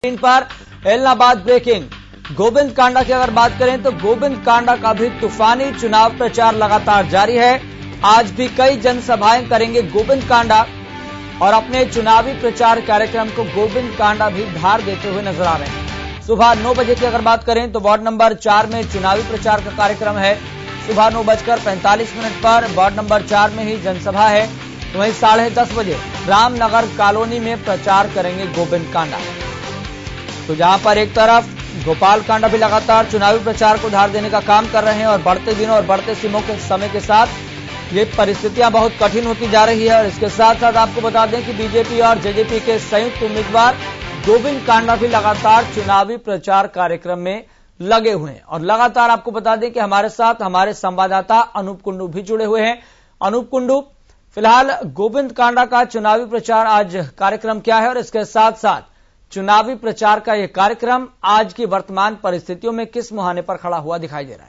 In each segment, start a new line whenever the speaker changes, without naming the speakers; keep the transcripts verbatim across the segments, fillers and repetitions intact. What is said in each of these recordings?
इन पर एलनाबाद ब्रेकिंग। गोविंद कांडा की अगर बात करें तो गोविंद कांडा का भी तूफानी चुनाव प्रचार लगातार जारी है। आज भी कई जनसभाएं करेंगे गोविंद कांडा और अपने चुनावी प्रचार कार्यक्रम को गोविंद कांडा भी धार देते हुए नजर आ रहे हैं। सुबह नौ बजे की अगर बात करें तो वार्ड नंबर चार में चुनावी प्रचार का कार्यक्रम है। सुबह नौ बजकर पैंतालीस मिनट पर वार्ड नंबर चार में ही जनसभा है। तो वहीं साढ़े दस बजे रामनगर कॉलोनी में प्रचार करेंगे गोविंद कांडा। तो जहां पर एक तरफ गोपाल कांडा भी लगातार चुनावी प्रचार को धार देने का काम कर रहे हैं और बढ़ते दिनों और बढ़ते सीमों के समय के साथ ये परिस्थितियां बहुत कठिन होती जा रही है। और इसके साथ साथ आपको बता दें कि बीजेपी और जेजेपी के संयुक्त उम्मीदवार गोविंद कांडा भी लगातार चुनावी प्रचार कार्यक्रम में लगे हुए हैं। और लगातार आपको बता दें कि हमारे साथ हमारे संवाददाता अनूप कुंडू भी जुड़े हुए हैं। अनूप कुंडू, फिलहाल गोविंद कांडा का चुनावी प्रचार आज कार्यक्रम क्या है और इसके साथ साथ चुनावी प्रचार का यह कार्यक्रम आज की वर्तमान परिस्थितियों में किस मुहाने पर खड़ा हुआ दिखाई दे रहा है?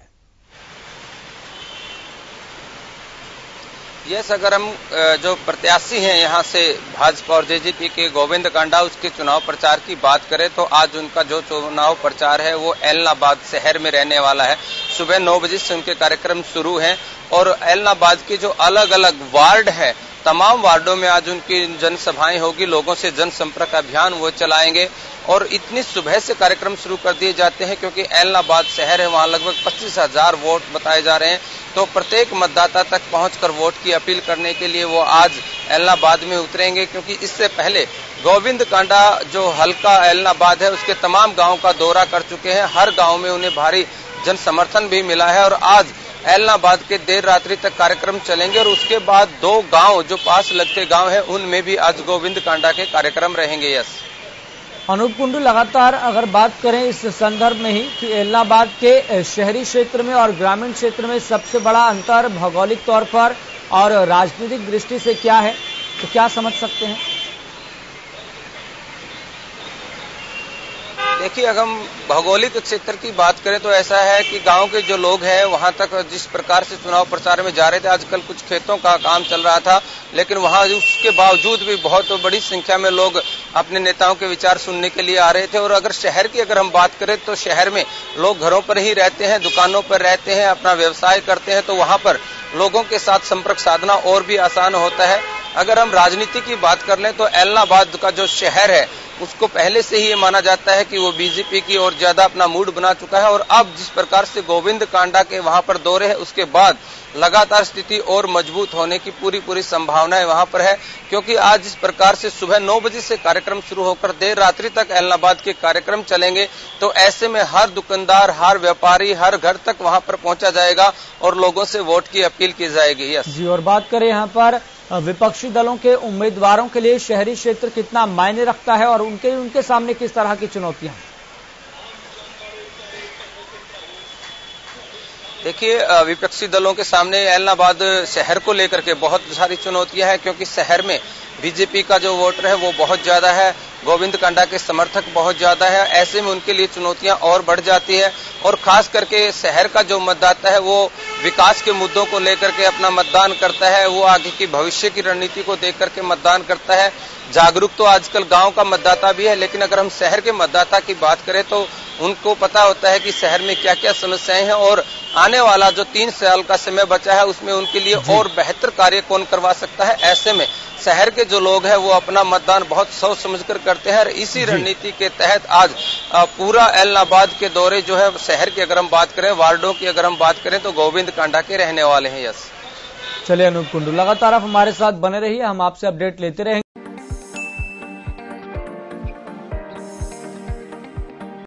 यस, अगर हम जो प्रत्याशी हैं यहां से भाजपा और जेजेपी के गोविंद कांडा उसके चुनाव प्रचार की बात करें तो आज उनका जो चुनाव प्रचार है वो एलनाबाद शहर में रहने वाला है। सुबह नौ बजे से उनके कार्यक्रम शुरू हैं और एलनाबाद के जो अलग अलग वार्ड है तमाम वार्डों में आज उनकी जनसभाएं होगी। लोगों से जनसंपर्क अभियान वो चलाएंगे और इतनी सुबह से कार्यक्रम शुरू कर दिए जाते हैं क्योंकि एलनाबाद शहर है, वहां लगभग पच्चीस हजार वोट बताए जा रहे हैं। तो प्रत्येक मतदाता तक पहुंचकर वोट की अपील करने के लिए वो आज एलनाबाद में उतरेंगे, क्योंकि इससे पहले गोविंद कांडा जो हल्का एलनाबाद है उसके तमाम गांव का दौरा कर चुके हैं। हर गांव में उन्हें भारी जन समर्थन भी मिला है और आज एलनाबाद के देर रात्रि तक कार्यक्रम चलेंगे और उसके बाद दो गांव जो पास लगते गांव हैं उनमें भी आज गोविंद कांडा के कार्यक्रम रहेंगे। यस
अनूप कुंडू, लगातार अगर बात करें इस संदर्भ में ही कि एलनाबाद के शहरी क्षेत्र में और ग्रामीण क्षेत्र में सबसे बड़ा अंतर भौगोलिक तौर पर और राजनीतिक दृष्टि से क्या है, तो क्या समझ सकते हैं?
देखिए, अगर हम भौगोलिक क्षेत्र की बात करें तो ऐसा है कि गांव के जो लोग हैं वहां तक जिस प्रकार से चुनाव प्रचार में जा रहे थे, आजकल कुछ खेतों का काम चल रहा था, लेकिन वहां उसके बावजूद भी बहुत बड़ी संख्या में लोग अपने नेताओं के विचार सुनने के लिए आ रहे थे। और अगर शहर की अगर हम बात करें तो शहर में लोग घरों पर ही रहते हैं, दुकानों पर रहते हैं, अपना व्यवसाय करते हैं, तो वहां पर लोगों के साथ संपर्क साधना और भी आसान होता है। अगर हम राजनीति की बात कर लें तो एलनाबाद का जो शहर है उसको पहले से ही ये माना जाता है कि वो बीजेपी की ओर ज्यादा अपना मूड बना चुका है। और अब जिस प्रकार से गोविंद कांडा के वहां पर दौरे है उसके बाद लगातार स्थिति और मजबूत होने की पूरी पूरी संभावनाएं वहां पर है, क्योंकि आज जिस प्रकार से सुबह नौ बजे से कार्यक्रम शुरू होकर देर रात्रि तक एलनाबाद के कार्यक्रम चलेंगे तो ऐसे में हर दुकानदार, हर व्यापारी, हर घर तक वहां पर पहुंचा जाएगा और लोगों से वोट की अपील की जाएगी। यस
जी, और बात करें यहाँ पर विपक्षी दलों के उम्मीदवारों के लिए शहरी क्षेत्र कितना मायने रखता है और उनके उनके सामने किस तरह की चुनौतियां?
देखिए, विपक्षी दलों के सामने एलनाबाद शहर को लेकर के बहुत सारी चुनौतियां हैं, क्योंकि शहर में बीजेपी का जो वोटर है वो बहुत ज्यादा है, गोविंद कांडा के समर्थक बहुत ज्यादा है। ऐसे में उनके लिए चुनौतियां और बढ़ जाती है और खास करके शहर का जो मतदाता है वो विकास के मुद्दों को लेकर के अपना मतदान करता है, वो आगे की भविष्य की रणनीति को देख करके मतदान करता है। जागरूक तो आजकल गांव का मतदाता भी है, लेकिन अगर हम शहर के मतदाता की बात करें तो उनको पता होता है कि शहर में क्या क्या समस्याएं हैं और आने वाला जो तीन साल का समय बचा है उसमें उनके लिए और बेहतर कार्य कौन करवा सकता है। ऐसे में शहर के जो लोग हैं वो अपना मतदान बहुत सोच समझकर करते हैं और इसी रणनीति के तहत आज पूरा एलनाबाद के दौरे जो है शहर की अगर हम बात करें, वार्डों की अगर हम बात करें तो गोविंद कांडा के रहने वाले हैं। यस
चलिए अनूप कुंडू, लगातार आप हमारे साथ बने रहिए, हम आपसे अपडेट लेते रहेंगे।